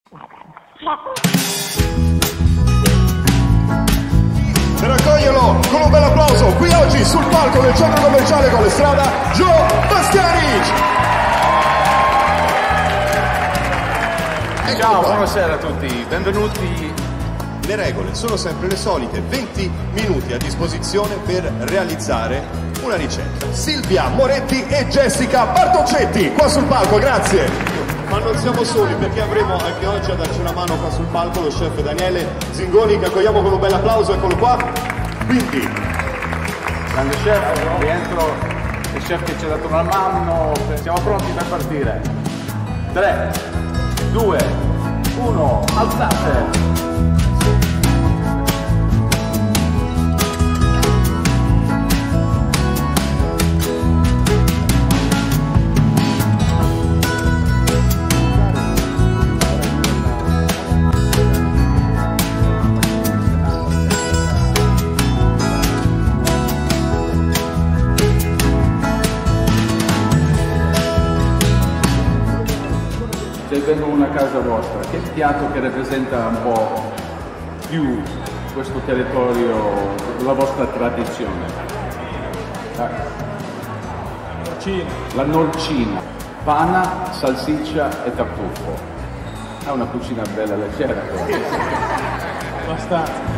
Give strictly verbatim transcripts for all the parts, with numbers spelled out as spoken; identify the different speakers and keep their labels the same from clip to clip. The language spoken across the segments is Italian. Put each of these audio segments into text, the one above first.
Speaker 1: Per raccoglierlo con un bel applauso, qui oggi sul palco del centro commerciale con le strada, Joe Bastianic!
Speaker 2: Ciao, buonasera a tutti, benvenuti.
Speaker 1: Le regole sono sempre le solite, venti minuti a disposizione per realizzare una ricetta. Silvia Moretti e Jessica Bartoccetti, qua sul palco, grazie! Ma non siamo soli, perché avremo anche oggi a darci una mano qua sul palco lo chef Daniele Zingoni, che accogliamo con un bel applauso, eccolo qua. Quindi,
Speaker 2: Grande chef, rientro il chef che ci ha dato una mano, siamo pronti per partire. tre, due, uno, alzate! Se vengo una casa vostra, che piatto che rappresenta un po' più questo territorio, la vostra tradizione? La La norcina, panna, salsiccia e tartufo. È una cucina bella leggera.
Speaker 3: Abbastanza.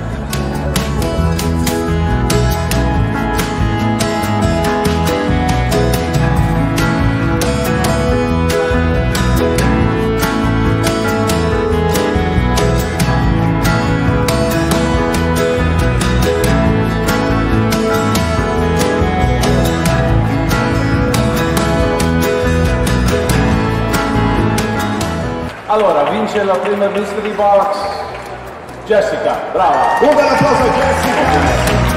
Speaker 2: Allora, vince la prima mystery box Jessica, brava!
Speaker 1: un bel applauso a Jessica!